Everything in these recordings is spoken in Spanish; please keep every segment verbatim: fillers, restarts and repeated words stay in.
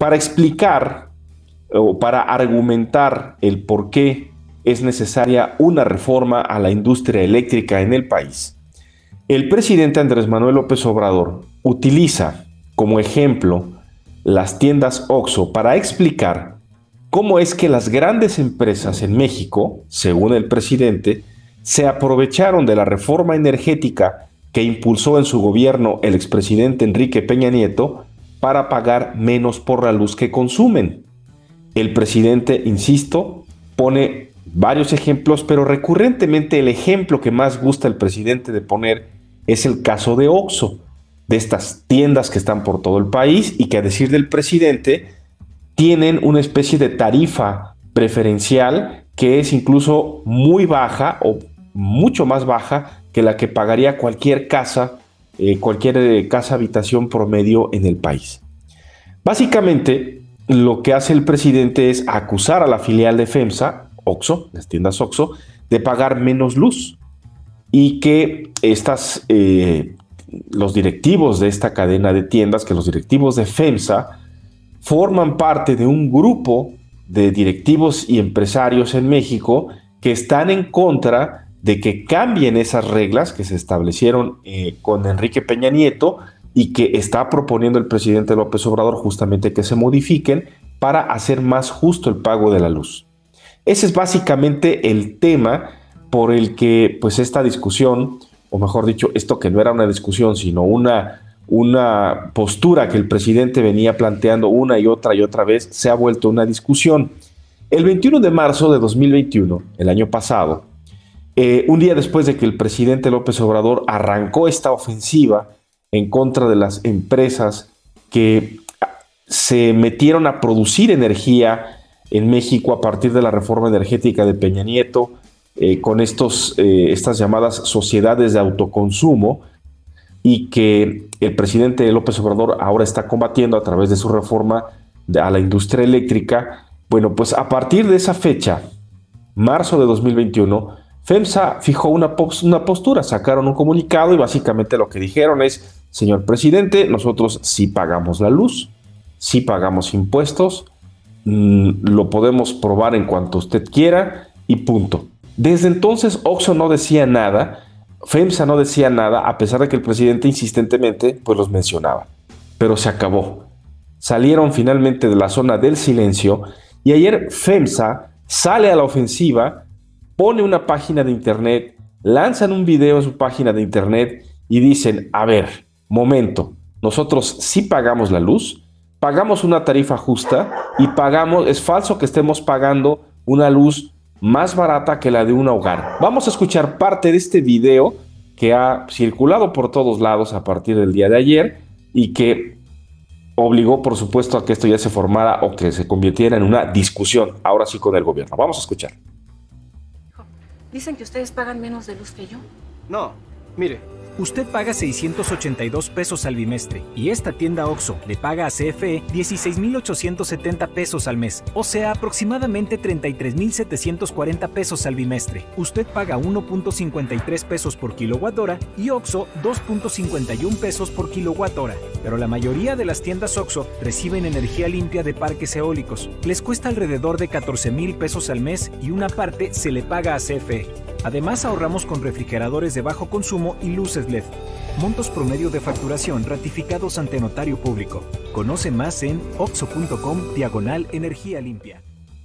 para explicar o para argumentar el por qué es necesaria una reforma a la industria eléctrica en el país, el presidente Andrés Manuel López Obrador utiliza como ejemplo las tiendas OXXO para explicar cómo es que las grandes empresas en México, según el presidente, se aprovecharon de la reforma energética que impulsó en su gobierno el expresidente Enrique Peña Nieto para pagar menos por la luz que consumen. El presidente, insisto, pone varios ejemplos, pero recurrentemente el ejemplo que más gusta el presidente de poner es el caso de OXXO, de estas tiendas que están por todo el país y que, a decir del presidente, tienen una especie de tarifa preferencial que es incluso muy baja o mucho más baja que la que pagaría cualquier casa, eh, cualquier eh, casa habitación promedio en el país. Básicamente, lo que hace el presidente es acusar a la filial de FEMSA, OXXO, las tiendas OXXO, de pagar menos luz y que estas, eh, los directivos de esta cadena de tiendas, que los directivos de FEMSA forman parte de un grupo de directivos y empresarios en México que están en contra de que cambien esas reglas que se establecieron eh, con Enrique Peña Nieto y que está proponiendo el presidente López Obrador justamente que se modifiquen para hacer más justo el pago de la luz. Ese es básicamente el tema por el que pues esta discusión, o mejor dicho, esto que no era una discusión, sino una, una postura que el presidente venía planteando una y otra y otra vez, se ha vuelto una discusión. El veintiuno de marzo de dos mil veintiuno, el año pasado, eh, un día después de que el presidente López Obrador arrancó esta ofensiva en contra de las empresas que se metieron a producir energía en México a partir de la reforma energética de Peña Nieto, eh, con estos, eh, estas llamadas sociedades de autoconsumo, y que el presidente López Obrador ahora está combatiendo a través de su reforma de, a la industria eléctrica. Bueno, pues a partir de esa fecha, marzo de dos mil veintiuno, FEMSA fijó una, una postura, sacaron un comunicado y básicamente lo que dijeron es: señor presidente, nosotros sí pagamos la luz, sí pagamos impuestos, mmm, lo podemos probar en cuanto usted quiera y punto. Desde entonces OXXO no decía nada, FEMSA no decía nada, a pesar de que el presidente insistentemente pues los mencionaba. Pero se acabó. Salieron finalmente de la zona del silencio y ayer FEMSA sale a la ofensiva, pone una página de internet, lanzan un video en su página de internet y dicen: a ver, momento, nosotros sí pagamos la luz, pagamos una tarifa justa y pagamos, es falso que estemos pagando una luz más barata que la de un hogar. Vamos a escuchar parte de este video que ha circulado por todos lados a partir del día de ayer y que obligó, por supuesto, a que esto ya se formara o que se convirtiera en una discusión, ahora sí con el gobierno. Vamos a escuchar. Dicen que ustedes pagan menos de luz que yo. No, mire. Usted paga seiscientos ochenta y dos pesos al bimestre y esta tienda OXXO le paga a C F E dieciséis mil ochocientos setenta pesos al mes, o sea, aproximadamente treinta y tres mil setecientos cuarenta pesos al bimestre. Usted paga uno punto cincuenta y tres pesos por kilowatt hora y OXXO dos punto cincuenta y uno pesos por kilowatt hora. Pero la mayoría de las tiendas OXXO reciben energía limpia de parques eólicos. Les cuesta alrededor de catorce mil pesos al mes y una parte se le paga a C F E. Además, ahorramos con refrigeradores de bajo consumo y luces L E D. Montos promedio de facturación ratificados ante notario público. Conoce más en oxxo punto com diagonal energía limpia.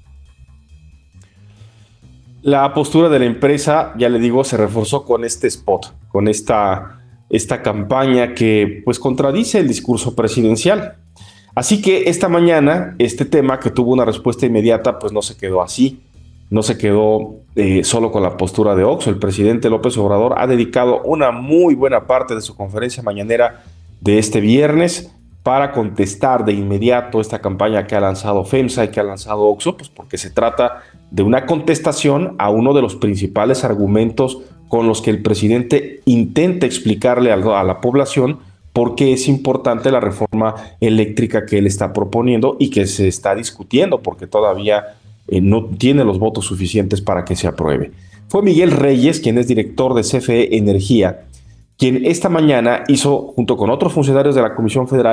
La postura de la empresa, ya le digo, se reforzó con este spot, con esta, esta campaña que pues contradice el discurso presidencial. Así que esta mañana, este tema que tuvo una respuesta inmediata, pues no se quedó así. No se quedó eh, solo con la postura de OXXO. El presidente López Obrador ha dedicado una muy buena parte de su conferencia mañanera de este viernes para contestar de inmediato esta campaña que ha lanzado FEMSA y que ha lanzado OXXO, pues porque se trata de una contestación a uno de los principales argumentos con los que el presidente intenta explicarle a la, a la población por qué es importante la reforma eléctrica que él está proponiendo y que se está discutiendo, porque todavía Eh, no tiene los votos suficientes para que se apruebe. Fue Miguel Reyes, quien es director de C F E Energía, quien esta mañana hizo, junto con otros funcionarios de la Comisión Federal,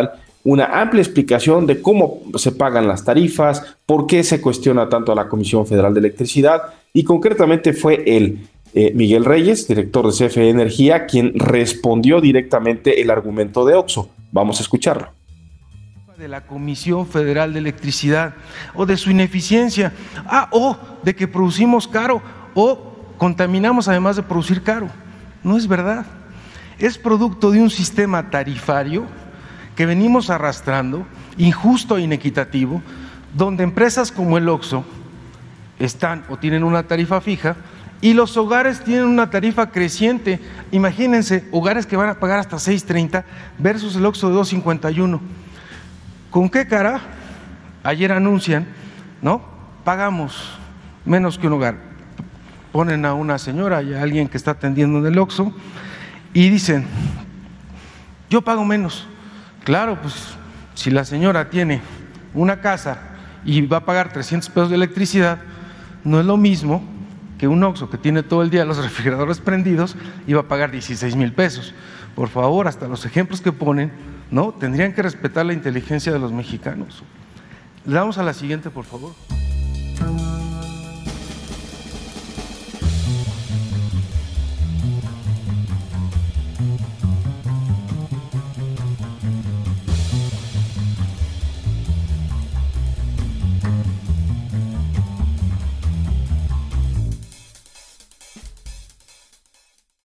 una amplia explicación de cómo se pagan las tarifas, por qué se cuestiona tanto a la Comisión Federal de Electricidad, y concretamente fue él, eh, Miguel Reyes, director de C F E Energía, quien respondió directamente el argumento de Oxxo. Vamos a escucharlo. De la Comisión Federal de Electricidad, o de su ineficiencia, ah, o de que producimos caro, o contaminamos además de producir caro. No es verdad. Es producto de un sistema tarifario que venimos arrastrando, injusto e inequitativo, donde empresas como el Oxxo están o tienen una tarifa fija y los hogares tienen una tarifa creciente. Imagínense, hogares que van a pagar hasta seis treinta versus el Oxxo de dos cincuenta y uno. ¿Con qué cara? Ayer anuncian, ¿no? Pagamos menos que un hogar. Ponen a una señora y a alguien que está atendiendo en el Oxxo y dicen, yo pago menos. Claro, pues si la señora tiene una casa y va a pagar trescientos pesos de electricidad, no es lo mismo que un Oxxo que tiene todo el día los refrigeradores prendidos y va a pagar dieciséis mil pesos. Por favor, hasta los ejemplos que ponen, ¿no? Tendrían que respetar la inteligencia de los mexicanos. Le damos a la siguiente, por favor.